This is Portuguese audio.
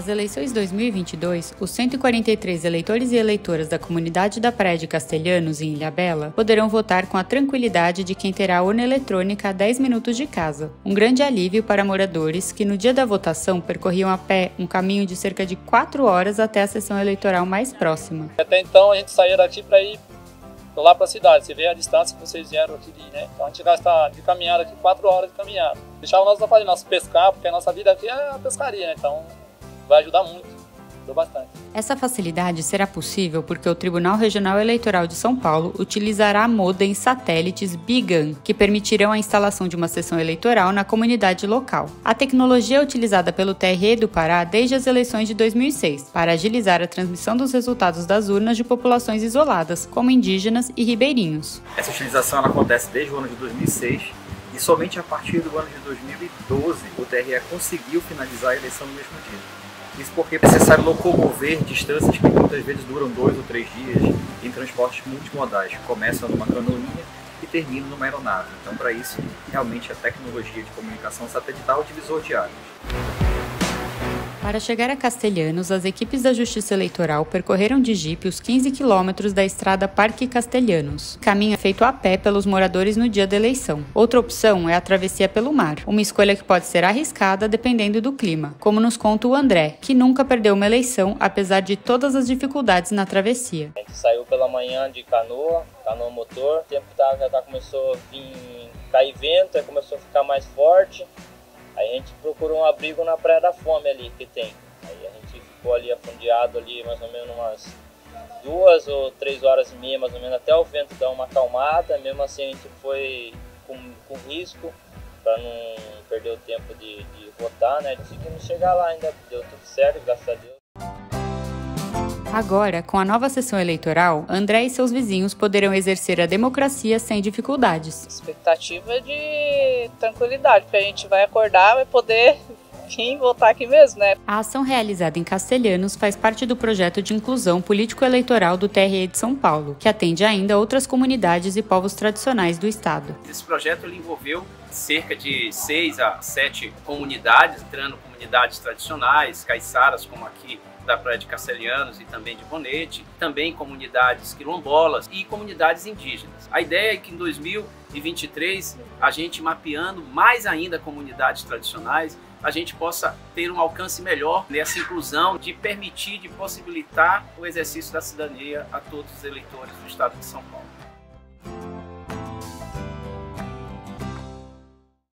Nas eleições 2022, os 143 eleitores e eleitoras da comunidade da Praia de Castelhanos, em Ilhabela, poderão votar com a tranquilidade de quem terá a urna eletrônica a 10 minutos de casa. Um grande alívio para moradores que no dia da votação percorriam a pé um caminho de cerca de 4 horas até a sessão eleitoral mais próxima. Até então a gente saía daqui para ir lá para a cidade. Você vê a distância que vocês vieram aqui, né? Então a gente gasta de caminhada aqui 4 horas de caminhada. Deixava nós fazer nosso pescar, porque a nossa vida aqui é a pescaria, né? Então vai ajudar muito, ajudou bastante. Essa facilidade será possível porque o Tribunal Regional Eleitoral de São Paulo utilizará modems satélites BIGAN, que permitirão a instalação de uma sessão eleitoral na comunidade local. A tecnologia é utilizada pelo TRE do Pará desde as eleições de 2006, para agilizar a transmissão dos resultados das urnas de populações isoladas, como indígenas e ribeirinhos. Essa utilização ela acontece desde o ano de 2006 e somente a partir do ano de 2012 o TRE conseguiu finalizar a eleição no mesmo dia. Isso porque é necessário locomover distâncias que muitas vezes duram 2 ou 3 dias em transportes multimodais, que começam numa canoinha e terminam numa aeronave. Então, para isso, realmente a tecnologia de comunicação satelital é o divisor de águas. Para chegar a Castelhanos, as equipes da Justiça Eleitoral percorreram de jipe os 15 quilômetros da estrada Parque Castelhanos. O caminho é feito a pé pelos moradores no dia da eleição. Outra opção é a travessia pelo mar, uma escolha que pode ser arriscada dependendo do clima, como nos conta o André, que nunca perdeu uma eleição, apesar de todas as dificuldades na travessia. A gente saiu pela manhã de canoa motor, o tempo já começou a vir cair vento, aí começou a ficar mais forte. Aí a gente procurou um abrigo na Praia da Fome ali que tem. Aí a gente ficou ali afundeado ali mais ou menos umas 2 ou 3 horas e meia mais ou menos até o vento dar uma acalmada. Mesmo assim a gente foi com risco para não perder o tempo de votar, né? Conseguimos chegar lá, ainda deu tudo certo, graças a Deus. Agora, com a nova sessão eleitoral, André e seus vizinhos poderão exercer a democracia sem dificuldades. Expectativa de tranquilidade, porque a gente vai acordar, vai poder vir votar aqui mesmo, né? A ação realizada em Castelhanos faz parte do projeto de inclusão político-eleitoral do TRE de São Paulo, que atende ainda outras comunidades e povos tradicionais do estado. Esse projeto ele envolveu cerca de 6 a 7 comunidades, entrando comunidades tradicionais, caiçaras, como aqui da Praia de Castelhanos e também de Bonete, também comunidades quilombolas e comunidades indígenas. A ideia é que em 2023, a gente mapeando mais ainda comunidades tradicionais, a gente possa ter um alcance melhor nessa inclusão de permitir, de possibilitar o exercício da cidadania a todos os eleitores do estado de São Paulo.